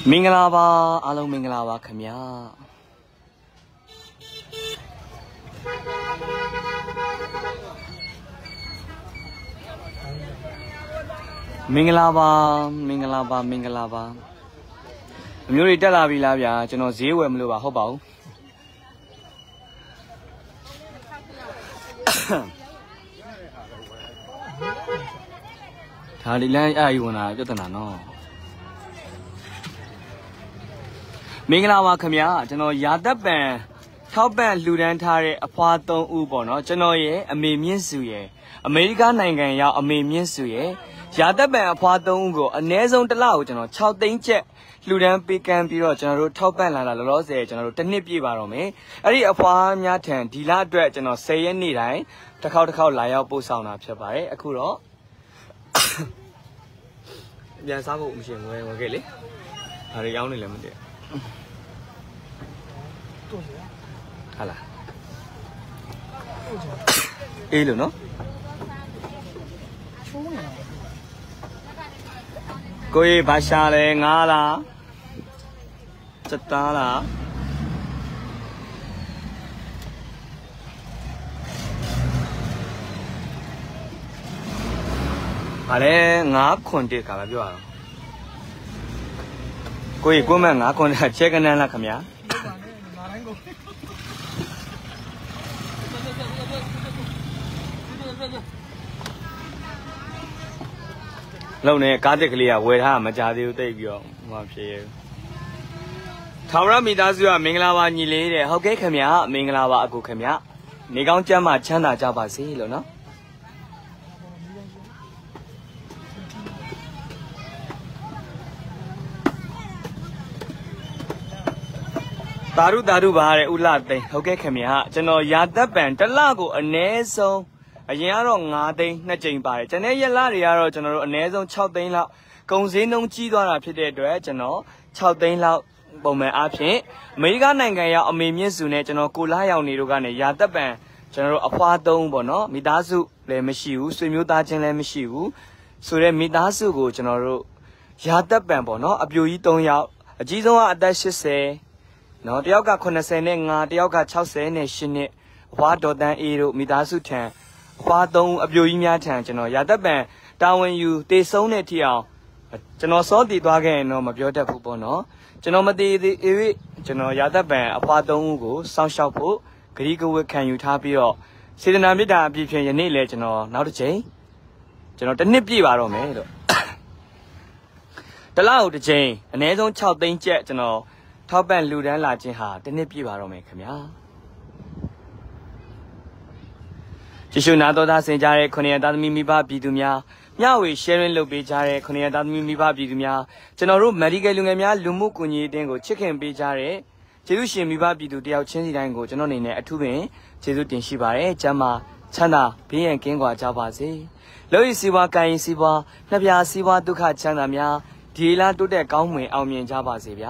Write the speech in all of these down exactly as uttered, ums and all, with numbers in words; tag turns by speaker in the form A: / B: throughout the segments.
A: Mingalaba, alo Mingalaba, Kamya. Mingalaba, Mingalaba, Mingalaba. Muri tell me, Lavia, you know, zero and blue, I hope out. Thailand, I want to know. Mingalaba, Kamya, you know, Yadaban, Tauban, Ludan Tare, a part of Ubono, Genoye, a Mimian Suye, American Nangaya, a Mimian Suye, Yadaban, a part of Ungo, a Nezon the Loud, you know, Chow Danger. Ludan Pican Piro, General Topan La Rose, General Tenipi Barome, Ari upon Yatan, Dila Dredge, and or say any line, the cow the cow lie out both sound up, Chabai, a curo. Yes, I will machine where we're getting. Are you only limited? Hala. Elu no? Koi Basha le ngala. Chatala. Are ngap konti kala biwa. Koi kuma ngap konti check na la kamya. Lâu này cá tịch lìa quê tha mà cha tiêu tây biểu mà phía thảo ra mi ta xưa mình là bao nhiêu lệ để học cái khám nhá mình là bao cụ khám nhá nếu con cha mà chăn là cha bà xí rồi nó taru taru bahare ulat tây học cái khám nhá cho nó giá đắt bèn tất là của anh ấy sao anh ấy rồi ngã tây nó chỉnh bài cho nên giờ là đi rồi cho nó anh ấy xong chào tây là công dân nông chi đó là phía đây rồi cho nó chào tây là bộ mẹ áp chế mấy cái này cái ở miền miền xuôi này cho nó cù lá dầu này rồi cái này giá đắt bèn cho nó ở hoa đông bọn nó mi đá su lấy mi xíu suy miêu ta chân lấy mi xíu suy lấy mi đá su của cho nó rồi giá đắt bèn bọn nó áp dụng đông dầu chỉ trong ở đây sẽ xe nó đeo cả con xe này ngã đeo cả cháu xe này xin này hoa đồ đan y rồi mi đá su thang hoa đông áp dụng nhà thang cho nó giá đắt bèn tao when you tê sống này thì ao cho nó số thì toa cái nó mà biểu đạt phụ bọn nó cho nó mà đi đi ý cho nó giá đắt bèn ở hoa đông của sao sao phụ cái cái việc can you tháp biểu sẽ là biết đã bị phiền như này cho nó nào được chứ cho nó đánh nếp gì vào rồi mấy rồi đó là được chứ anh ấy giống chào tên chết cho nó tháp bèn lưu đan là chứ hả đánh nếp gì vào rồi mấy cái nhá chỉ số nào đó sinh ra cái con này đã mi mi ba bị tụi nhá nhau với sharing lúc bị ra cái con này đã mi mi ba bị tụi nhá cho nó lúc mấy cái lúc này nhá lúc mua cái gì đến cái chicken bị ra cái chỉ lúc xem mi ba bị tụi đeo trên gì đấy cái cho nó này này ở thu bên chỉ lúc tiền xí bài chăm mà chăn à bây giờ kinh qua chào bà gì lúc xí qua cái xí qua nãy giờ xí qua tụi khác chăn làm nhá thì là tụi để cao mình ao miệng chào bà gì vậy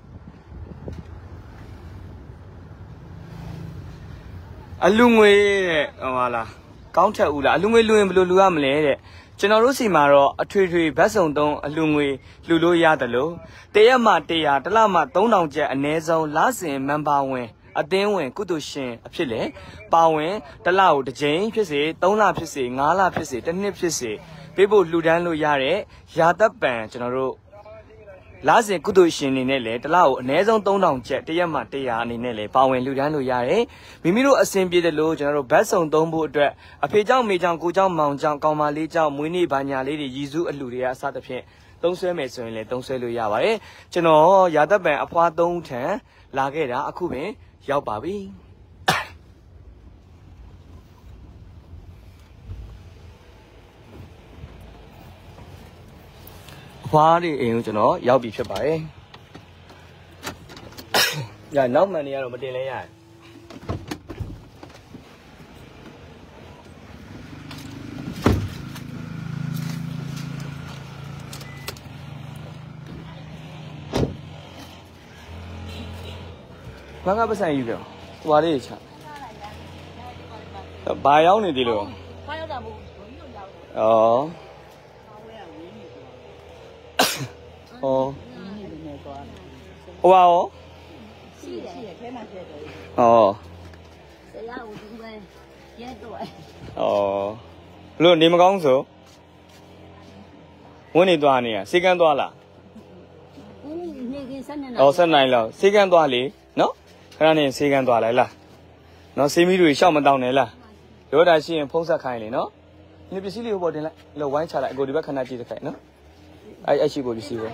A: alung người à là cao thấp u là alung người lui lui lui am lẽ đấy cho nó lúc xí mà rồi thuê thuê bắt sống đông alung người lui lui ya đó luôn tây mà tây ya đó là mà đông đông chơi anh ấy giống lá sen mang bao nguyên ở đây nguyên cứ tôi xem ở phía lẽ bao nguyên đó là ở đây phía dưới đông là phía dưới ngã là phía dưới tây là phía dưới bây giờ lui đan lui ya đấy ya đó bèn cho nó rồi lá sen cứ tôi xem này này đó là ở đây giống đông đông chơi tây mà tây ya này này bao nguyên lui đan lui ya đấy mình mình rồi xem biết được cho nó rồi bắt sống đông bộ đấy ở phía trong mấy trong cô trong mong trong cao mà lý trong mũi ni bà nhà lý thì Giêsu ở lùi ra sát tập hiện đông xuôi mấy xuôi này đông xuôi lui ya vậy cho nó ya đó bèn ở hoa đông thế là cái đó aku bên giao bà bi hoa đi em cho nó giao bị phép bài giờ nấu mà đi rồi mà đi lấy à Bác ơi, bác sang gì vậy? Qua đây chả. Bài áo này đi luôn. Ờ. Ờ. ဟိုပါရော
B: ရှိတယ်ရှိတယ်ခဲမှဖြစ်တယ်
A: ဩ
B: ဆရာဦးဒီပဲရဲတော့
A: ဩလို့နေမကောင်းဆိုဝင်းနေသွားနေရစေကန်းသွားလား
B: ဦးနေကဆက်နေ
A: ဩဆက်နိုင်လောက်စေကန်းသွားလေနော်ခဏနေစေကန်းသွားလိုက်လားနော်စေးမီတွေရှောက်မတောင်းနဲ့လားရောတာရှိရင်ဖုံးဆက်ခိုင်းလေနော်ဒီပစ္စည်းလေးဟိုပေါ်တင်လိုက်လို့ဝိုင်းချလိုက်အကိုဒီဘက်ခဏကြည့်တခိုင်နော်အဲ့အဲ့ရှိကိုပစ္စည်းပဲဟေး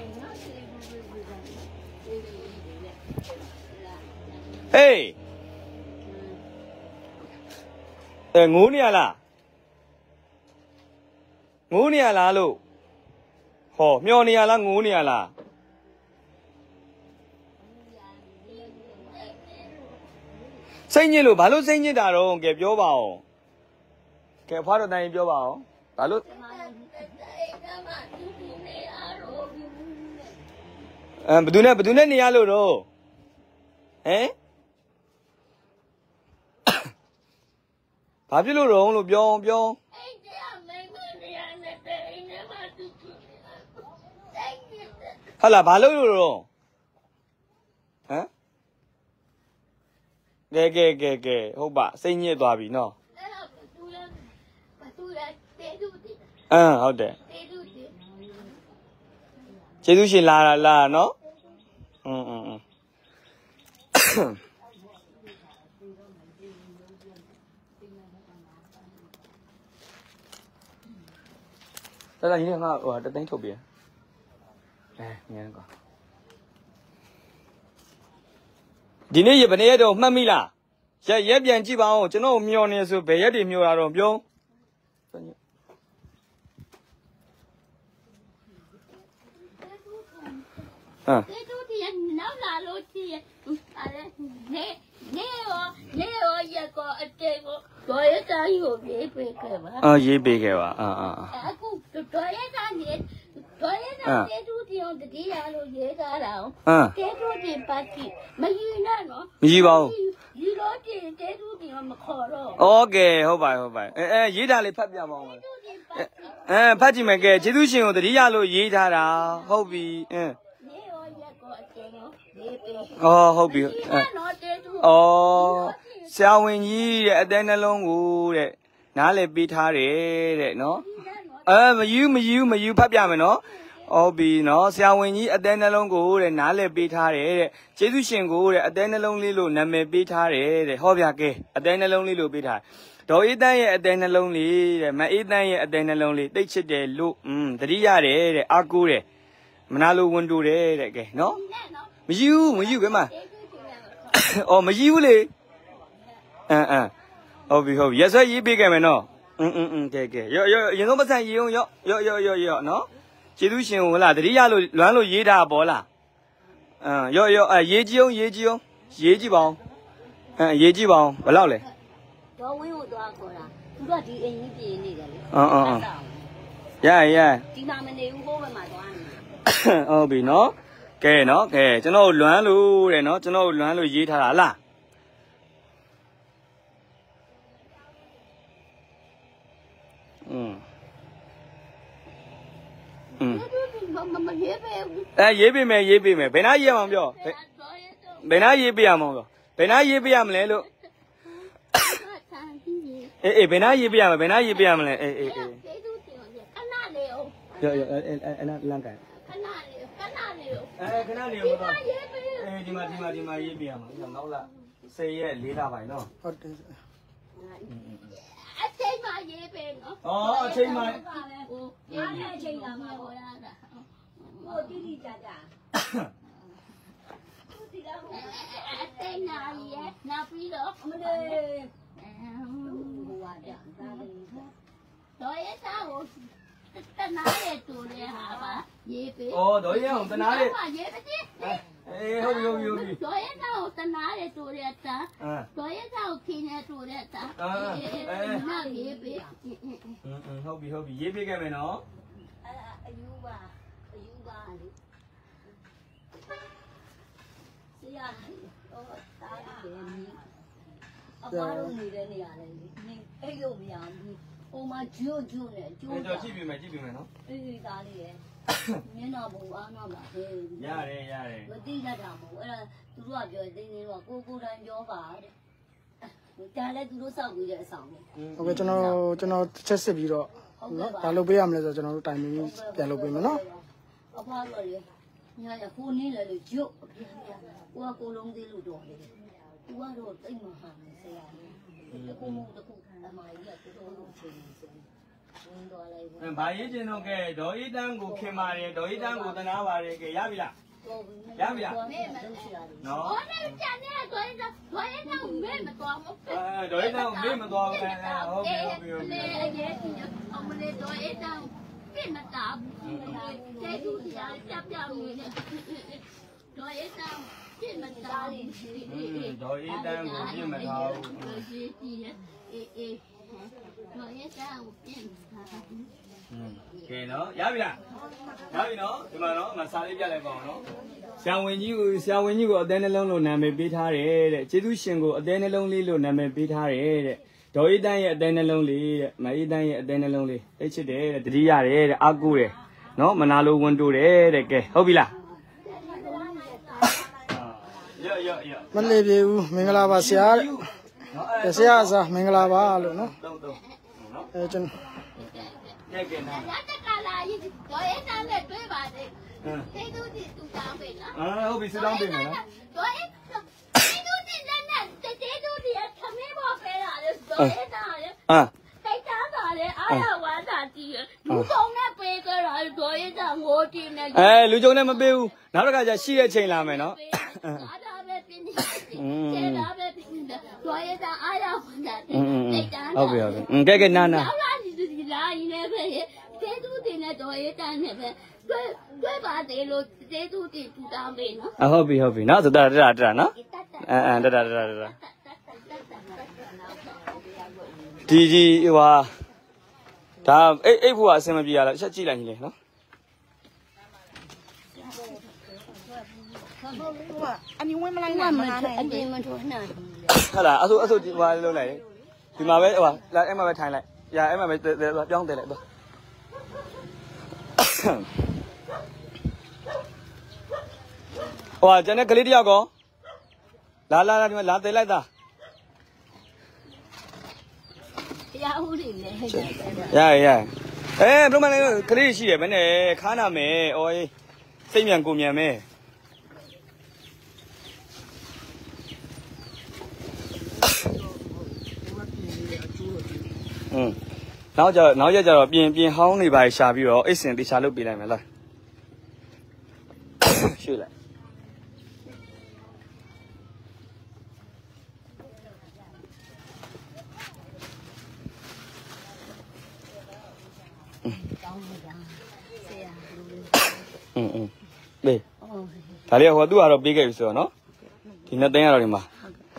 A: အဲငိုးနေရလားငိုးနေရလားလို့ဟောမျောနေရလားငိုးနေရလားစိတ်ညစ်လို့ဘာလို့စိတ်ညစ်တာတော့ကဲပြောပါဦးကဲဖွားတော်တိုင်ပြောပါဦးဘာလို့အဲဘယ်သူနဲ့ဘယ်သူနဲ့နေရလို့တော့ဟမ်ဘာဖြစ်လို့တော့လို့ပြောပြောဟာလာဘာလို့လို့တော့ဟမ်ကဲကဲကဲကဲဟုတ်ပါစိတ်ညစ်သွားပြီနော်အင်းဟုတ်တယ်ကျေးဇူးရှင်လာလာနော်อืมอืมอืมတော်တော်ကြီးငါဟိုတသိန်းထုတ်ပြအဲငန်းကွာဒီနေ့ရဘယ်နေ့ရက်တော့မှတ်မိလားရက်ရက်ပြန်ကြည့်ပါဦးကျွန်တော်မျောနေဆိုဘယ်ရက်တွေမျောတာတော့ပြောဟမ်
B: တေတူတီနောက်လာလို့တီအဲ့နေနေရောနေရောရက်ကောအတေကိုတော်ရသားကြီးကိုရေးပေးခဲ့ပါ
A: အော်ရေးပေးခဲ့ပါအာအာ
B: အခုတော်ရသားနေတော်ရသားတေတူတီကိုတတိယလို့ရေးထားတာတေတူတီပါတီမယူနဲ့နော်
A: မယူပါဘူး
B: ယူလို့တီတေတူတီမခေါ်တော့
A: โอเคဟုတ်ပါဟုတ်ပါအဲအဲရေးတာလေးဖတ်ပြပါဦးအဲဖတ်ကြည့်မယ်ကဲကျေးဇူးရှင်ကိုတတိယလို့ရေးထားတာဟုတ်ပြီအင်းအော်ဟုတ်ပြီအော်ဆရာဝန်ကြီးရဲ့အသေးနှလုံးကိုတဲ့နားလေပေးထားတယ်တဲ့နော်အဲမယူမယူမယူဖတ်ပြမယ်နော်ဟုတ်ပြီနော်ဆရာဝန်ကြီးအသေးနှလုံးကိုတဲ့နားလေပေးထားတယ်တဲ့ကျေးဇူးရှင်ကိုတဲ့အသေးနှလုံးလေးလို့နာမည်ပေးထားတယ်တဲ့ဟောပြကဲအသေးနှလုံးလေးလို့ပေးထားဒေါ်အေးတန်းရဲ့အသေးနှလုံးလေးတဲ့မအေးတန်းရဲ့အသေးနှလုံးလေးတိတ်ချစ်တယ်လို့อืมတတိရတယ်တဲ့အာကိုတဲ့မနာလိုဝန်တူတယ်တဲ့ကဲနော်မယူမယူကဲမအော်မယူလေအမ်အမ်ဟုတ်ပြီဟုတ်ပြီရက်ဆွဲရေးပေးခဲ့မယ်နော်อืมอืมอืมကဲကဲရောရောရင်ဆုံးပတ်စံရေးအောင်ရောရောရောရောရောနော်ကျေးဇူးရှင်ဟိုလားတတိယလို့လွမ်းလို့ရေးတာပေါ်လားအမ်ရောရောအဲရေးကြည့်အောင်ရေးကြည့်အောင်ရေးကြည့်ပါအောင်အဲရေးကြည့်ပါအောင်ဘယ်လောက်လဲ
B: ဒေါ်ဝင်းကိုသွားခေါ်တာသူကဒီအိမ်ကြီးပြင်နေတယ်လေ
A: အမ်အမ်ရရ
B: ဒီမှာမနေဘူးဟိုဘက်မှာသွားနေ
A: ဟုတ်ပြီနော်ကဲနော်ကဲကျွန်တော်လွမ်းလို့တဲ့နော်ကျွန်တော်လွမ်းလို့ရေးထားတာလားอืมอืม
B: မရေးပေးဘူး
A: အဲရေးပေးမယ်ရေးပေးမယ်ဘယ်နာရေးအောင်ပြောဘယ်နာရေးပေးရမလို့ဘယ်နာရေးပေးရမလဲလို့အေးအေးဘယ်နာရေးပေးရမလဲဘယ်နာရေးပေးရမလဲအေးအေးအေး
B: ခဏလေးအောင်
A: ရောရောအဲအဲလမ်းကန်
B: ခဏလေးခဏလေး
A: အဲခဏလေးရောတော့အဲဒီမှာဒီမှာဒီမှာရေးပေးရမှာနောက်လာစေရက်လေးလာပါနော်
B: ဟုတ်တယ်အချိန်မှရေးပေးနော်
A: ဩအချိန်မှ
B: ဟိုရားတဲ့အချိန်လာမှာဟောရတာဟိုတိတိကျကျဒီလောက်အချိန်နာရီနာပြီးတော့အမလေးဟိုဟာပြဒါလေးတော့ရသားကိုတနာရဲ့တူတဲ့ဟာပါရေးပေး
A: ဩတော့ရအောင်တနာရဲ့
B: ရေးပေး
A: အေးဟုတ်ပြီဟုတ်ပြီဟုတ်ပြီ
B: တော့ရသားကိုတနာရဲ့တူတဲ့တာတော့ရသားကိုခင်းရဲ့တူတဲ့တာအဲနောက်ရေးပေး
A: อืมอืมဟုတ်ပြီဟုတ်ပြီရေးပေးခဲ့မယ်နော်
B: အဲအယူပါအယူပါလေဆရာတော့တားတယ်နီးအပါလုံးနေတဲ့နေရာလေနင်းအဲ့လိုမရဘူးဟဟိုမှာဂျိုးဂျိုးနဲ့ဂျိုး
A: အဲ့တော့ကြည့်ပြမယ်ကြည့်ပြမယ်နော်
B: အေးသားလေးရဲ့မျက်နှာပုံအားနာပါဟဲ့
A: ရတယ်ရတယ်
B: မသိတတ်တာမဟုတ်အဲ့ဒါသူတို့ကပြောတင်းတင်းတော့ကိုကိုတိုင်းပြောပါတဲ့ဒါလည်းသူတို့စောက်ပြီးတဲ့အဆောင်ပဲ
C: ဟုတ်ကဲ့ကျွန်တော်ကျွန်တော်ချက်စစ်ပြီးတော့နော်ဒါလုပ်ပေးရမလဲဆိုတော့ကျွန်တော်တို့တိုင်မင်းပြန်လုပ်ပေးမယ်နော်
B: အဖွားတော်ရေညာရခိုးနေလေလို့ဂျုတ်အပြင်းပြကိုကကိုလုံးသေးလို့တော့လေသူကတော့တိတ်မဟာနေဆရာတကူမတကူအမကြီးကတော်တော်ချင်းချင်းဝင်တော့လိုက်
A: အဲဘာရေးကျင်တော့ကဲဒေါ်ဤတန်းကိုခင်ပါတယ်ဒေါ်ဤတန်းကိုသနာပါတယ်ကဲရပြီလားရပြီလားနော်
B: ဟောနေကြနေတော့ရင်တော့ရင်တော့မဲမတော်ဘူး
A: အဲဒေါ်ဤတန်းကိုမေးမတော်ဘူးအဲဟုတ်ပြီဟုတ်ပြီဟုတ်ပြီ
B: လေအရေးကြီးအမလေးဒေါ်ဤတန်းပြင်မတာဘူးတဲ့သူရာပြပြနေတယ်ဒေါ်ဤတန်းပြင်မတာဘူး
A: ဒေါ်ဤတန်းကိုပြင်မထားဘူး
B: အေးကြီးအေးအေးဒေါ်ဤတန်းကိုပြင်တာ
A: ကဲနော်ရပြီလားရပြီနော်ဒီမှာနော်အမစာလေးပြလိုက်ပါအောင်နော်ဆရာဝန်ကြီးကိုဆရာဝန်ကြီးကိုအသေးနှလုံးလို့နာမည်ပေးထားတယ်တဲ့ကျေးဇူးရှင်ကိုအသေးနှလုံးလေးလို့နာမည်ပေးထားတယ်တဲ့ဒေါ်ဤတန်းရဲ့အသေးနှလုံးလေးတဲ့မအေးတန်းရဲ့အသေးနှလုံးလေးသိချစ်တယ်တဲ့တတိရတယ်တဲ့အာကိုတယ်နော်မနာလိုဝန်တိုးတယ်တဲ့ကဲဟုတ်ပြီလားရော့ရော့ရော့
C: မလေးပြေဦးမင်္ဂလာပါဆရာတဲ့ဆရာအစားမင်္ဂလာပါလို့နော်
A: တုံးတုံးနော်
C: အဲကျွန်
A: ကဲကဲနော်
B: ရတကလာကြီးတော့ရတဲ့နဲ့တွေ့ပါသေးသိသူတီတူတောင်းပြီနော်
A: အာဟုတ်ပြီစတောင်းပြီနော်
B: တော့ရသိသူတီနဲ့တေတူတီခမင်းပေါ်ဖဲလာလေတော့ရတာလေ
A: အာ
B: စိတ်သားတာလေအားရဝမ်းသာကြည့်လူကုန်နဲ့ပေးကြတာတော့ရတာငိုတီနဲ့
A: အဲလူကြုံနဲ့မပေးဘူးနောက်တစ်ခါကျရှိတဲ့ချိန်လာမယ်နော်
B: အားတာပဲပြင်းနေကျေတာပဲပြင်းနေတော့ရတာအားရဝမ်းသာစိတ်သား
A: ဟုတ်ပြီဟုတ်ပြီကဲကဲနာနာ
B: လာရင်းနဲ့ပဲကျေးဇူးတင်တဲ့တော်ရေးတန်းနဲ့ပဲတွေ့တွေ့ပါသေးလို့ကျေးဇူးတင်ပူတောင်းပေးနော်
A: အဟုတ်ပြီဟုတ်ပြီနော်ဆိုတော့တရတရနော်အဲအဲတရတရတရဒီကြီးဟိုဟာဒါအိတ်အိတ်ဖို့အဆင်မပြေရလားအချက်ကြည့်လိုက်ရင်လေနော်
C: အနီဝင်မလိုက်နဲ့မနာနဲ့
B: အတင်းမထိုးနဲ့
A: ဟုတ်လားအဆိုအဆိုဒီဟိုလုံးလိုက်ဒီမှာပဲဟိုဟာလာအဲ့မှာပဲထိုင်လိုက်ရအဲ့မှာပဲပြောင်းတယ်လိုက်တော့ဟိုကျန်တဲ့ကလေးတယောက်ကောလာလာလာဒီမှာလာတယ်လိုက်သား
B: တရားဦးတွေလည်း
A: ရရအဲဘယ်မှာလဲကလေးရှိတယ်ဘယ်နဲ့ခါနာမယ်အော်စိတ်မြန်ကိုမြန်မယ်อืมနောက်ကြနောက်ရက်ကြတော့ပြင်ပြင်ဟောင်းနေပါရှာပြီးတော့အိတ်စင်တေချာလုပ်ပေးလိုက်မယ်လားရွှေ့လိုက်อืมอืมဘေးဒါလေးကဟိုသူ့ကတော့ပေးခဲ့ပြီဆိုတော့နော်ဒီနှစ်သိန်းကတော့ဒီမှာ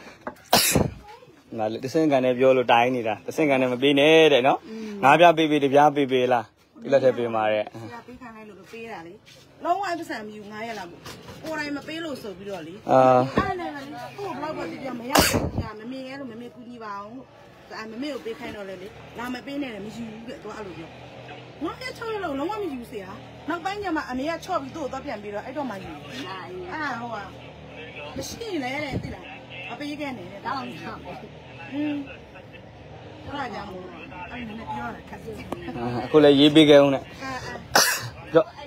A: ငါတစင်ကန်နဲ့ပြောလို့တိုင်းနေတာတစင်ကန်နဲ့မပေးနဲ့တဲ့နော်ငါးပြပေးပေးတပြားပေးပေးလားဒီလက်ထက်ပေးမှာတဲ့
C: ဆရာပေးခိုင်းလိုက်လို့ပေးတာလေလုံးဝအပစံမယူငါးရက်လောက်ကိုယ်တိုင်မပေးလို့ဆိုပြီးတော့လေ
A: အာ
C: အဲ့နဲ့ကိုဘလောက်ပဲပြမရဘူးကမမေရဲ့လို့မမေကူညီပါအောင်အဲ့မမေကိုပေးခိုင်းတော့လေလေလာမပေးနဲ့လည်းမယူဘူးတဲ့သူအဲ့လိုပြောငါရဲ့ချောက်ရလို့လုံးဝမယူဆရာနောက်ပိုင်းကျမှအမေကချော့ပြီးသူ့ကိုတော့ပြန်ပြီးတော့အဲ့တော့မှယူအာဟိုကမရှိလေတဲ့သိလားအပေးခဲ့နေတဲ့
B: တောင်းတာ
C: อืมအဲ့ဒါကြောင့်အဲ့ဒီနဲ့ပြောတာခက်စစ်
A: အခုလည်းရေးပေးခဲ့အောင်နဲ့ကြော့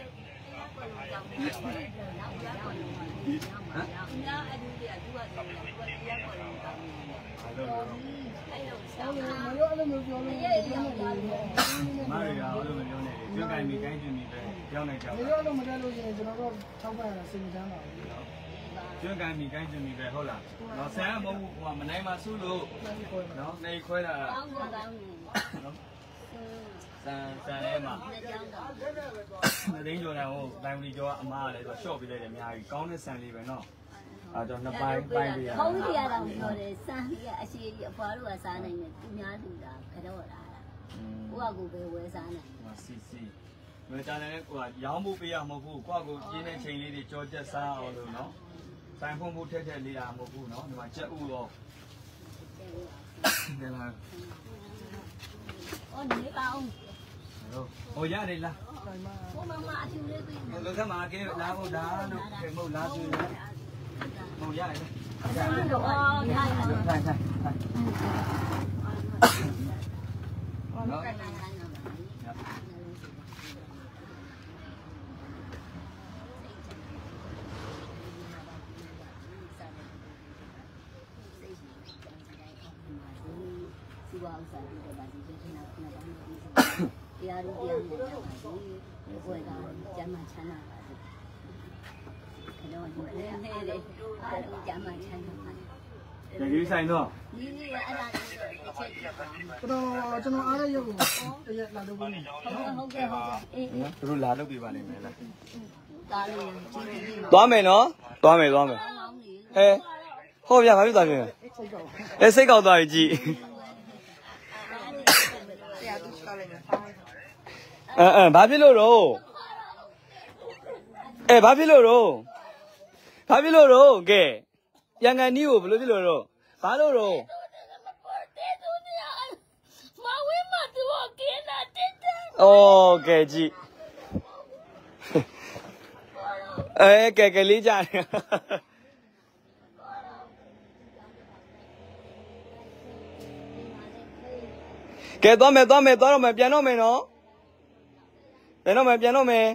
A: မာရီယာအဲ့လိုမျိုးနေကျွန်းကိုင်မိကိုင်းကျွန်းမိပဲကြောင်းနေကြောင်း
C: မရောလို့မတက်လို့ရှိရင်ကျွန်တော်တို့ထောက်ပံ့ရတာစိတ်မချမ်းပါဘူး
A: ကျွန်းကိုင်မိကိုင်းကျွန်းမိပဲဟုတ်လားနော်ဆန်မဟုတ်ဘူးဟိုမနိုင်မှဆုလို့နော်နေခွဲတာ
B: တောင်းတောင်း
A: နော်ဆန်ဆန်ထဲမှာမသိန်းကျော်တယ်ဟိုတိုင်လီကျော်ကအမားလည်းသူရှော့ပေးလိုက်တယ်အများကြီးကောင်းတဲ့ဆန်လေးပဲနော်အဲတော့နှစ်ပိုင်းပိုင်းပေးရ
B: အောင်ကြီးရတော့ပြောတယ်စမ်းကြီးအရှိကြီးအဖွားတို့ကစားနိုင်တယ်သူများလူတာကတော့လာတာကိုကကိုပဲဝဲစားနိုင်
A: စီစီမကြတယ်ကိုကရောင်းဖို့ပေးရမဟုတ်ဘူးကိုကကိုပြင်းတဲ့ချိန်လေးတွေကြောချက်စားအောင်လို့နော်ဆိုင်ဖုံဖို့ထက်ထက်လေးတာမဟုတ်ဘူးနော်ဒီမှာကြက်ဥရောနေလား
B: နေပါအောင်
A: ဟိုရတယ်လား
B: ဟိုမမအချူလေးပြီး
A: ဟိုကမှကဲလာဖို့ဒါလို့ခေမဟုတ်လားဆိုရင်ဟိုရတယ်
B: တော့အော်ရရ
A: ဆိုင်ဆိုင်ဆိုင်
B: နော် ဒီဝါဥစားပြီးတော့ဗာဒီကျင်းနာနာပါလို့တရားရတရားနဲ့ပါဒီဘွယ်ကကျမ်းမှချမ်းသာပါစေခဏတော့ဒီနေ့နဲ့လေအားလုံးကျမ်းမှချမ်းသာပါ
A: ဒီဆိုင်တော့
B: ဒီနေ့အဲ့ဒါလေးတစ်ချက်ပြပါ
C: တော့ကျွန်တော်အားရရုပ်ကိုတရက်လာလို့ဘူး
B: ဟုတ်ကဲ့ဟုတ်ကဲ့အေးအေး
A: သူတို့လာလုပ်ပြပါလိမ့်မယ်လား
B: ဒါလေးကြီးကြီး
A: သွားမယ်နော်သွားမယ်သွားမယ်ဟဲဟောဗျာဘာဖြစ်သွားပြန်လဲစိတ်ကောက်သွားပြီကြည်အဲအဲဘာဖြစ်လို့တော့အဲဘာဖြစ်လို့တော့ဘာဖြစ်လို့တော့ကဲပြန်ကန်နီးကိုဘယ်လိုဖြစ်လို့တော့ဘာလို့တော့
B: မဝင်းမသူကင်းလာတက်တယ်
A: โอเคကြည်အဲကဲကလေးကြတယ်ကဲသွားမယ်သွားမယ်သွားတော့မယ်ပြန်တော့မယ်နော်ပြန်တော့မယ်ပြန်တော့မယ်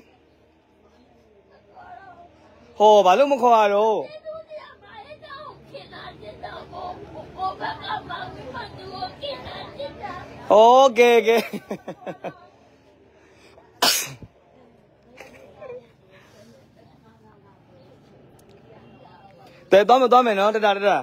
A: ဟောဘာလို့မခေါ်ရတော့
B: သူကဘာလဲတော့ကင်းလာတက်တော့ဘောဘောကမဝင်းမသူကကင်းလာတက်တာ
A: โอเคကဲတဲသွားမယ်သွားမယ်နော်တတာတတာ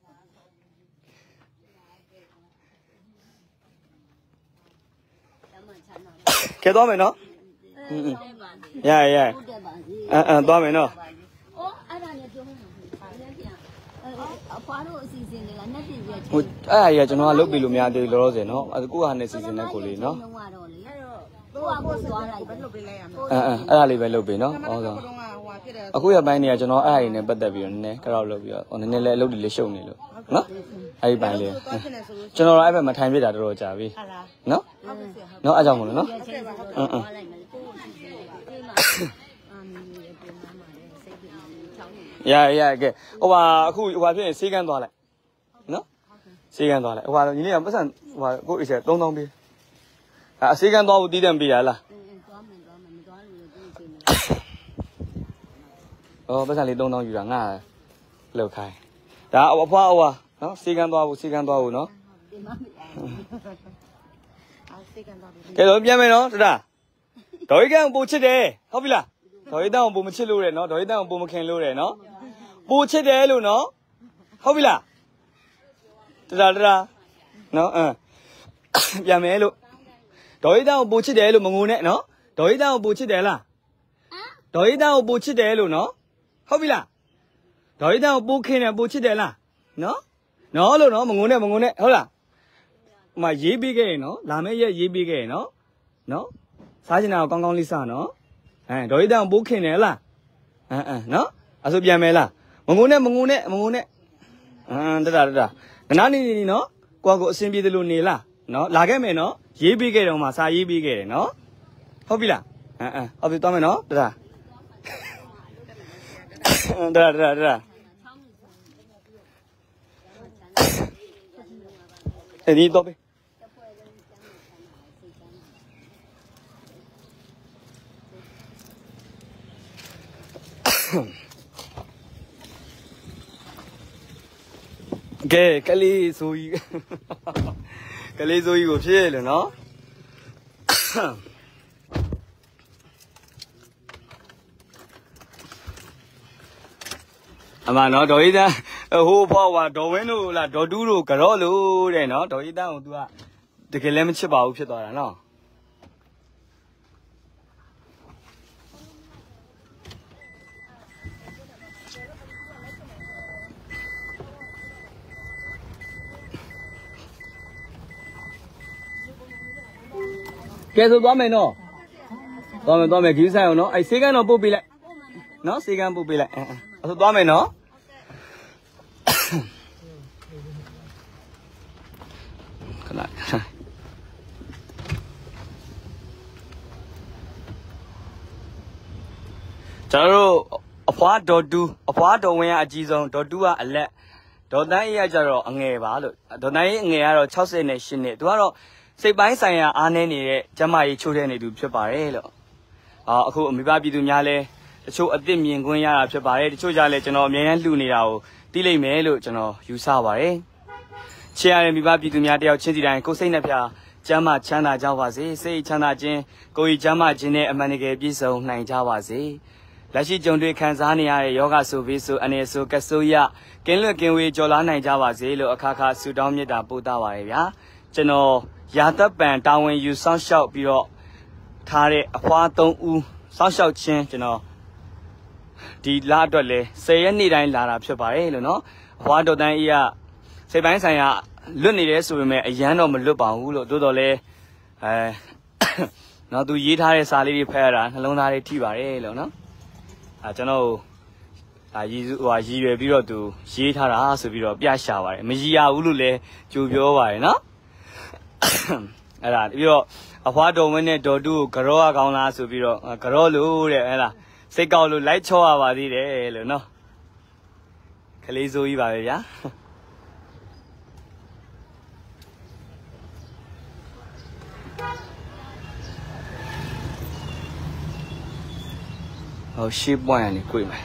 A: ကဲသွားမယ်နော်อืมရရရအဲအဲသွားမယ်နော်
B: အော်အဲ့ဒါလည်းပြောမှာပါလက်ပြန်အဖွားတို့အစီအစဉ်တွေကနဲ့တင်ပြချင်
A: ဟိုအဲ့အရာကြီးကကျွန်တော်ကလုပ်ပြီလို့မရသေးဘူးလောလောဆယ်နော်အခုကိုဟာနဲ့စီစဉ်တဲ့ကိုလေးနော်
B: တော့တော့လေကိုကကိုသွားလိုက်
C: ဘယ်လိုပေးလိုက်ရမလဲ
A: အဲအဲအဲ့ဒါလေးပဲလုပ်ပြီနော်ဟုတ်ကဲ့
C: ဟိုကဟိုဟာဖြစ်တယ်
A: အခုရပိုင်းနေကကျွန်တော်အဲ့အရာကြီးနဲ့ပတ်သက်ပြီးတော့နည်းနည်းကြောက်လုပ်ပြီးတော့နည်းနည်းလေးအလုပ်တွေလေးရှုပ်နေလို့နော်အဲ့ဒီပိုင်းလေး
C: သွားဖြစ်နေဆိုလို့
A: ကျွန်တော်တော့အဲ့ဘက်မှာထိုင်ပြတာတော်တော်ကြာပြီ
C: ဟာလား
A: နော်
C: ဟုတ်ကဲ့ဆရာ
A: နော်အဲ့ကြောင့်မလို့နော်
B: ချက်ချင်းတော့သွားလိုက်မယ်ကိုအစီအစဉ်တွေအေးမှာအမ်ဒီပုံမှန်မှာလည်းစိတ်ပြန်ချောင်းနေ
A: ရရကဲဟိုဟာအခုဟိုဟာဖြစ်ရင်စေးကန်းသွားလိုက်နော်စေးကန်းသွားလိုက်ဟိုဟာညီလေးကပတ်စံဟိုဟာကိုအိတ်ဆက်သုံးသောင်းပေးအဲအစေးကန်းသွားဖို့တီးတန့်ပေးရလား
B: အင်းသွားမယ်သွားမယ်မသွားလို့လည်းသူ့အချိန်မှာ
A: ဟောပတ်စံလေးသုံးသောင်းယူတာငါလောက်ခိုင်းဒါအဖွားဟိုဟာနော်စေးကန်းသွားဖို့စေးကန်းသွားဖို့နော်
B: ဒီမှာမရ
C: အားစိတ်ကန်တော့ပြီ
A: ကဲတော့ပြန်မယ်နော်တတာဒေါ်ရီကန်ပိုချစ်တယ်ဟုတ်ပြီလားဒေါ်ရီတန်ကိုပိုမချစ်လို့ရနော်ဒေါ်ရီတန်ကိုပိုမခင်လို့ရနော်ပိုချစ်တယ်လို့နော်ဟုတ်ပြီလားတတာတတာနော်အင်းပြန်မယ်လို့ဒေါ်ရီတန်ကိုပိုချစ်တယ်လို့မငုံနဲ့နော်ဒေါ်ရီတန်ကိုပိုချစ်တယ်လားဒေါ်ရီတန်ကိုပိုချစ်တယ်လို့နော်ဟုတ်ပြီလားဒေါ်ရီတန်ကိုပိုခင်တယ်ပိုချစ်တယ်လားနော်နော်လို့နော်မငုံနဲ့မငုံနဲ့ဟုတ်လားဟိုမှာရေးပေးခဲ့ရင်နော်လာမယ့်ရက်ရေးပေးခဲ့ရင်နော်နော်စားချင်တာကိုကောင်းကောင်းလေးစားနော်အဲဒေါ်ရီတန်ကိုပိုးခင်တယ်လားအမ်အမ်နော်အဆိုပြန်မယ်လားမငုံနဲ့မငုံနဲ့မငုံနဲ့အမ်တတာတတာနားနေနေနော်ကိုကကိုအဆင်ပြေတယ်လို့နေလားနော်လာခဲ့မယ်နော်ရေးပေးခဲ့တော့မှစာရေးပေးခဲ့တယ်နော်ဟုတ်ပြီလားအမ်အမ်ဟုတ်ပြီသွားမယ်နော်တတာတတာတတာတတာအဲ့ဒီတော့ပဲကဲကလေးဆိုကြီးကလေးဆိုကြီးကိုဖြစ်ရလို့နော်အမနော်ဒေါ်ရီတန်းဟိုဖွားဟွာဒေါ်ဝင်းတို့လားဒေါ်တူးတို့ကြော့လို့တဲ့နော်ဒေါ်ရီတန်းကို तू ကတကယ်လည်းမချစ်ပါဘူးဖြစ်သွားတာနော်ကဲဆိုသွားမယ်နော်သွားမယ်သွားမယ်ခီးဆိုင်အောင်နော်အဲ့စေးကန်းတော့ပို့ပေးလိုက်နော်စေးကန်းပို့ပေးလိုက်အဲ့အဲ့ဆိုသွားမယ်နော်ခဏကျွန်တော်တို့အဖွားဒေါ်တူအဖွားတော်ဝင်ကအကြီးဆုံးဒေါ်တူကအလက်ဒေါ်တန်းအေးကကျတော့အငယ်ပါလို့ဒေါ်တန်းအေးအငယ်ကတော့၆၀နဲ့၈နှစ်သူကတော့စိတ်ပိုင်းဆိုင်ရာအားနည်းနေတဲ့ကျမကြီးချိုးတဲ့နေသူဖြစ်ပါတယ်လို့အာအခုအမိဘပြည်သူများလဲတချို့အစ်စ်မြင်ခွင့်ရတာဖြစ်ပါတယ်တချို့ကြလဲကျွန်တော်အမြဲတမ်းလှူနေတာကိုသိလိမ့်မယ်လို့ကျွန်တော်ယူဆပါတယ်ချစ်ရတဲ့မိဘပြည်သူများတယောက်ချင်းစီတိုင်းကိုယ်စိတ်နှပြကျမ်းမာချမ်းသာကြပါစေစိတ်ချမ်းသာခြင်းကိုယ်ဤကျမ်းမာခြင်းနဲ့အမှန်တကယ်ပြည့်စုံနိုင်ကြပါစေလက်ရှိကြုံတွေ့ခံစားနေရတဲ့ယောဂဆိုပြီးဆိုအနေဆိုကဆိုးရကင်းလွတ်ကင်းဝေးကြော်လားနိုင်ကြပါစေလို့အခါခါဆုတောင်းမေတ္တာပို့သပါရဗျာကျွန်တော်ရာသက်ပံတာဝန်ယူစောင့်ရှောက်ပြီးတော့ထားတဲ့အဖွားသုံးဦးစောင့်ရှောက်ခြင်းကျွန်တော်ဒီလအတွက်လဲ၁၀ရက်နေ့တိုင်းလာတာဖြစ်ပါတယ်လို့နော်အဖွားတော်တန်းအေးကစိတ်ပိုင်းဆိုင်ရာလွတ်နေတယ်ဆိုပေမဲ့အရန်တော့မလွတ်ပါဘူးလို့တိုးတော်လဲအဲနော်သူရေးထားတဲ့စာလေးတွေဖတ်ရတာနှလုံးသားလေးထိပါတယ်လို့နော်အဲကျွန်တော်ဒါရည်ဟိုရည်ရွယ်ပြီးတော့သူရေးထားတာဆိုပြီးတော့ပြရှာပါတယ်မရည်ရဘူးလို့လဲကြိုပြောပါတယ်နော်အဲ့ဒါပြီးတော့အဖွားတော်ဝင်းနဲ့ဒေါ်တူကိုကြောရကောင်းလားဆိုပြီးတော့ကြောလို့တဲ့အဲ့ဒါစိတ်ကောက်လို့လိုက်ချောရပါသေးတယ်လို့နော်ကလေးစိုးကြီးပါပဲဗျာဟောရှေ့ပွိုင်းရနေကြွေးမယ်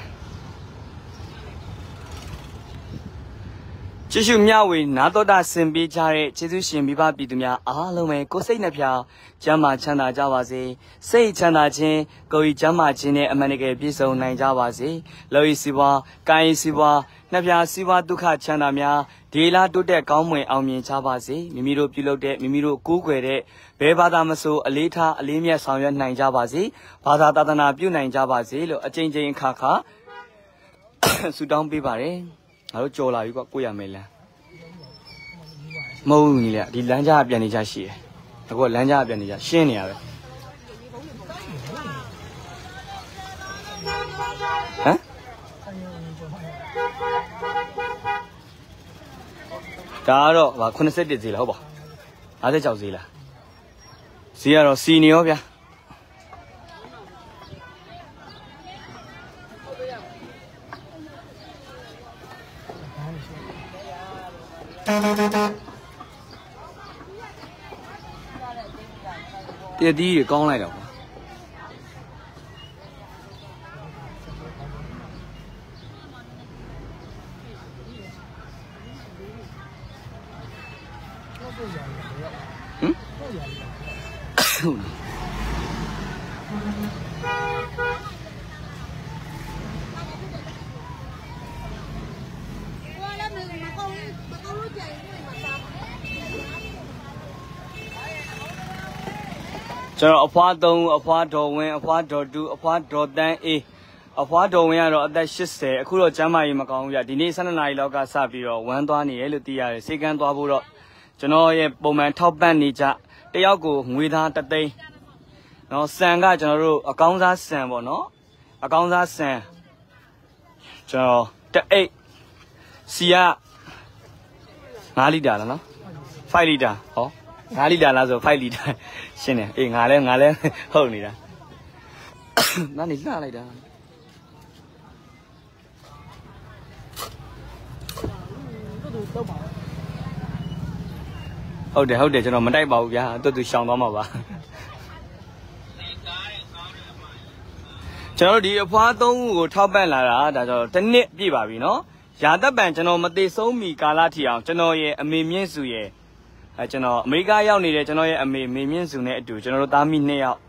A: ကျေးဇူးမြဝေနာတော်တာဆင်ပေးကြတဲ့ကျေးဇူးရှင်မိဘပြည်သူများအားလုံးပဲကိုယ်စိတ်နှပြကျမ်းမာချမ်းသာကြပါစေစိတ်ချမ်းသာခြင်းကိုယ်ဤကျမ်းမာခြင်းနဲ့အမှန်တကယ်ပြည့်စုံနိုင်ကြပါစေလောကီစီးပွားကာယစီးပွားနှပြစီးပွားဒုက္ခချမ်းသာများဒေလာတိုးတက်ကောင်းမွန်အောင်မြင်ကြပါစေမိမိတို့ပြုလုပ်တဲ့မိမိတို့ကိုးကွယ်တဲ့ဘယ်ဘာသာမဆိုအလေးထားအလေးမြတ်ဆောင်ရွက်နိုင်ကြပါစေဘာသာသာသနာပြုနိုင်ကြပါစေလို့အကြိမ်ကြိမ်ခါခါဆုတောင်းပေးပါတယ်ငါတို့ကြော်လာပြီကွာကိုရမယ်လမ်းမဟုတ်ဘူးညီလေးဒီလမ်းကြားပြန်နေကြရှိတယ်အခုကလမ်းကြားပြန်နေကြရှင်းနေရပဲဟမ်ဒါကတော့ဗာခုနှစ်ဆယ့်တစ်ဈေးလားဟုတ်ပါငါးဆယ့်၆ဈေးလားဈေးကတော့စီနေရောဗျာတည်တည်ကောင်းလိုက်တော့ကျွန်တော်အဖွားသုံးအဖွားတော်ဝင်းအဖွားတော်တူအဖွားတော်တန်းအေးအဖွားတော်ဝင်းကတော့အသက်၈၀အခုတော့ကျမ်းမာရေးမကောင်းဘူးဗျဒီနေ့၁၂နာရီလောက်ကစပြီးတော့ဝမ်းသွားနေတယ်လို့သိရတယ်စေကန်းသွားဖို့တော့ကျွန်တော်ရဲ့ပုံမှန်ထောက်ပံ့နေကြတယောက်ကိုငွေသားတစ်သိန်းနော်ဆန်ကကျွန်တော်တို့အကောင်းစားဆန်ပေါ့နော်အကောင်းစားဆန်ကျွန်တော်တအိတ်စီက၅လီတာလားနော်၅လီတာဟော၅လီတာလားဆို၅လီတာရှင်းတယ်အေးငါလဲငါလဲဟုတ်နေတာနားနေလှလိုက်တာဟုတ်တယ်ဟုတ်တယ်ကျွန်တော်မတိုက်ပါဘူးဗျာတွတ်သူရှောင်သွားမှာပါကျွန်တော်ဒီအဖွားသုံးခုကိုထောက်ပံ့လာတာဒါဆိုတစ်နှစ်ပြည့်ပါပြီနော်ရာသက်ပံကျွန်တော်မသေးဆုံးမီကာလထီအောင်ကျွန်တော်ရဲ့အမေမြင့်စုရဲ့အဲကျွန်တော်အမေရိကရောက်နေတဲ့ကျွန်တော်ရဲ့အမေမေမြင့်စုနဲ့အတူကျွန်တော်တို့သားမိနှစ်ယောက်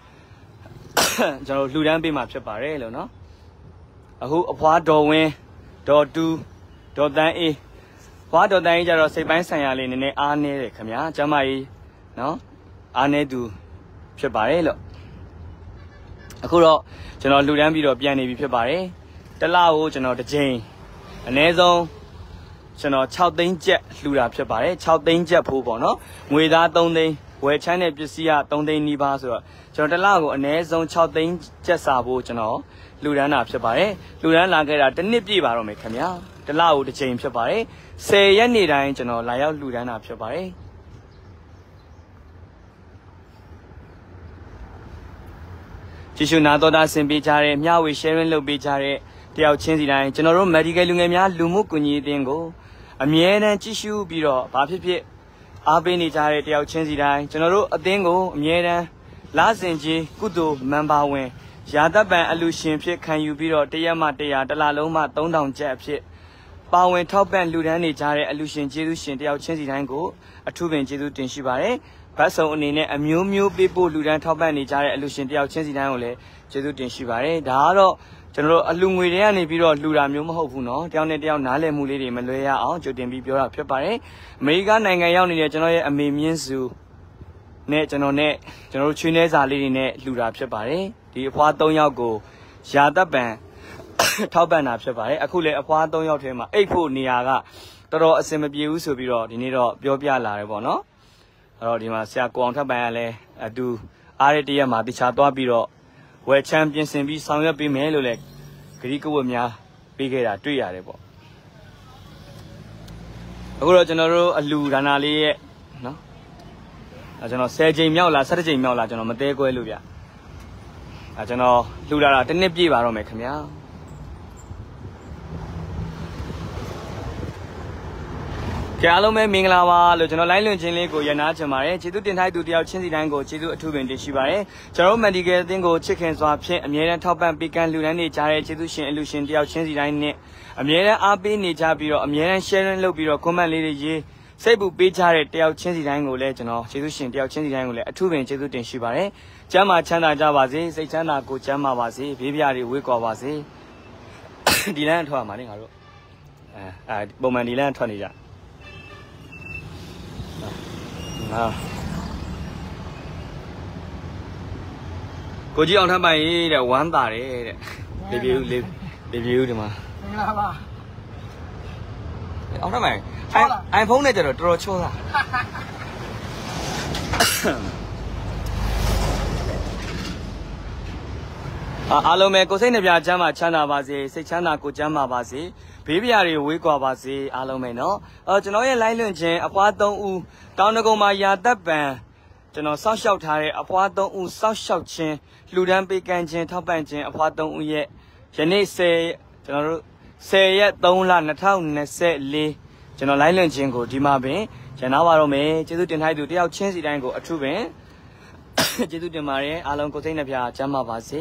A: ကျွန်တော်လှူဒန်းပေးမှာဖြစ်ပါတယ်လို့နော်အခုအဖွားတော်ဝင်းဒေါ်တူဒေါ်တန်းအေးဘွားတော်တန်းကြီးကြတော့စိတ်ပိုင်းဆိုင်ရာလေးနည်းနည်းအားနေတယ်ခင်ဗျာကျမကြီးနော်အားနေသူဖြစ်ပါတယ်လို့အခုတော့ကျွန်တော်လှူဒန်းပြီးတော့ပြန်နေပြီဖြစ်ပါတယ်တလကိုကျွန်တော်တစ်ချိန်အနည်းဆုံးကျွန်တော်၆သိန်းကျပ်လှူတာဖြစ်ပါတယ်၆သိန်းကျပ်ဖိုးပေါ့နော်ငွေသား၃သိန်းဝယ်ချမ်းတဲ့ပစ္စည်းက၃သိန်းနီးပါးဆိုတော့ကျွန်တော်တလကိုအနည်းဆုံး၆သိန်းကျပ်စာဖို့ကျွန်တော်လှူဒန်းတာဖြစ်ပါတယ်လှူဒန်းလာခဲ့တာတစ်နှစ်ပြည့်ပါတော့မယ်ခင်ဗျာတလကိုတစ်ချိန်ဖြစ်ပါတယ်၁၀ရက်နေ့တိုင်းကျွန်တော်လာရောက်လှူဒန်းတာဖြစ်ပါတယ်ကြည့်ရှုနာတော်တာဆင်ပေးကြတဲ့မျှဝေ sharing လုပ်ပေးကြတဲ့တယောက်ချင်းစီတိုင်းကျွန်တော်တို့ medical လူငယ်များလူမှုကူညီရေးအသင်းကိုအမြဲတမ်းကြည့်ရှုပြီးတော့ဘာဖြစ်ဖြစ်အားပေးနေကြတဲ့တယောက်ချင်းစီတိုင်းကျွန်တော်တို့အသင်းကိုအမြဲတမ်းလာစင်ကြီးကုသိုလ်မန်ပါဝင်ရာသက်ပံအလူရှင်ဖြစ်ခံယူပြီးတော့တရက်မှတရာတစ်လလုံးမှသုံးထောင်ကျပ်အဖြစ်ပါဝင်ထောက်ပံ့လူဒန်းနေကြတဲ့အလူရှင်ကျေးဇူးရှင်တယောက်ချင်းစီတိုင်းကိုအထူးပင်ကျေးဇူးတင်ရှိပါတယ်ဗတ်ဆောင်အနေနဲ့အမျိုးမျိုးပေးဖို့လူဒန်းထောက်ပံ့နေကြတဲ့အလူရှင်တယောက်ချင်းစီတိုင်းကိုလည်းကျေးဇူးတင်ရှိပါတယ်ဒါကတော့ကျွန်တော်တို့အလူငွေတွေကနေပြီးတော့လှူတာမျိုးမဟုတ်ဘူးเนาะတယောက်နဲ့တယောက်နားလည်မှုလေးတွေမလွဲရအောင်ကြိုတင်ပြီးပြောတာဖြစ်ပါတယ်အမေရိကန်နိုင်ငံရောက်နေတဲ့ကျွန်တော်ရဲ့အမေမြင့်စုနဲ့ကျွန်တော်နဲ့ကျွန်တော်တို့ချွေးနှဲစာလေးတွေနဲ့လှူတာဖြစ်ပါတယ်ဒီအဖွား၃ယောက်ကိုရာသက်ပံထောက်ပံ့တာဖြစ်ပါတယ်အခုလည်းအဖွား၃ယောက်ထဲမှာအိတ်ဖို့နေရာကတော်တော်အဆင်မပြေဘူးဆိုပြီးတော့ဒီနေ့တော့ပြောပြလာတယ်ပေါ့နော်အဲ့တော့ဒီမှာဆရာကိုအောင်ထပ်ပံကလည်းအတူအားရတရက်မှာတခြားသွားပြီးတော့ဝယ်ချမ်းပြင်ဆင်ပြီးဆောင်ရွက်ပေးမယ်လို့လည်းဂရိကဝတ်များပေးခဲ့တာတွေ့ရတယ်ပေါ့အခုတော့ကျွန်တော်တို့အလူဒါနာလေးရဲ့နော်အဲကျွန်တော်၁၀ချိန်မြောက်လား၁၇ချိန်မြောက်လားကျွန်တော်မသေးကွဲလို့ဗျအဲကျွန်တော်လှူလာတာတစ်နှစ်ပြည့်ပါတော့မယ်ခင်ဗျာကြအားလုံးပဲမင်္ဂလာပါလို့ကျွန်တော်လိုင်းလွန်ချင်းလေးကိုရနာချင်ပါတယ်ကျေးဇူးတင်ထိုက်သူတယောက်ချင်းစီတိုင်းကိုကျေးဇူးအထူးပင်တင်ရှိပါတယ်ကျွန်တော်တို့ medical အသင်းကိုချစ်ခင်စွာဖြင့်အမြဲတမ်းထောက်ပံ့ပေးကမ်းလှူဒန်းနေကြတဲ့ကျေးဇူးရှင်အလူရှင်တယောက်ချင်းစီတိုင်းနဲ့အမြဲတမ်းအားပေးနေကြပြီးတော့အမြဲတမ်း sharing လုပ်ပြီးတော့ comment လေးတွေရေးစိတ်ပူပေးကြတဲ့တယောက်ချင်းစီတိုင်းကိုလည်းကျွန်တော်ကျေးဇူးရှင်တယောက်ချင်းစီတိုင်းကိုလည်းအထူးပင်ကျေးဇူးတင်ရှိပါတယ်ကျမ်းမာချမ်းသာကြပါစေစိတ်ချမ်းသာကိုယ်ချမ်းသာပါစေဘေးပြားတွေဝေးကွာပါစေဒီလမ်းထွက်မှာလေငါတို့အဲအဲပုံမှန်ဒီလမ်းထွက်နေကြဟာကိုကြီးအောင်ထပ်ပိုင်တဲ့ဝမ်းသာတယ်တဲ့လေပြူလေးလေပြူဒီမှာမင်္ဂလာပါအောင်ထပ်ပိုင်အိုင်ဖုန်းနဲ့ကြတော့တော်တော်ချောတာအားလုံးပဲကိုစိတ်နှပြချမ်းသာချမ်းသာပါစေစိတ်ချမ်းသာကိုချမ်းသာပါစေဘေးပြားတွေဝေးကွာပါစေအားလုံးပဲเนาะအော်ကျွန်တော်ရဲ့ line လွှင့်ခြင်းအဖွား၃ဦးတောင်တကုံမှာရာသက်ပံကျွန်တော်စောင့်ရှောက်ထားတဲ့အဖွား၃ဦးစောင့်ရှောက်ခြင်းလှူဒန်းပေးကမ်းခြင်းထောက်ပံ့ခြင်းအဖွား၃ဦးရဲ့ယနေ့၁၀ကျွန်တော်တို့၁၀ရက်၃လ၂၀၂၄ကျွန်တော် line လွှင့်ခြင်းကိုဒီမှာပင်ကျန်နာပါတော့မယ်ကျေးဇူးတင်ထိုက်သူတယောက်ချင်းစီတိုင်းကိုအထူးပင်ကျေးဇူးတင်ပါတယ်အားလုံးကိုစိတ်နှပြချမ်းသာပါစေ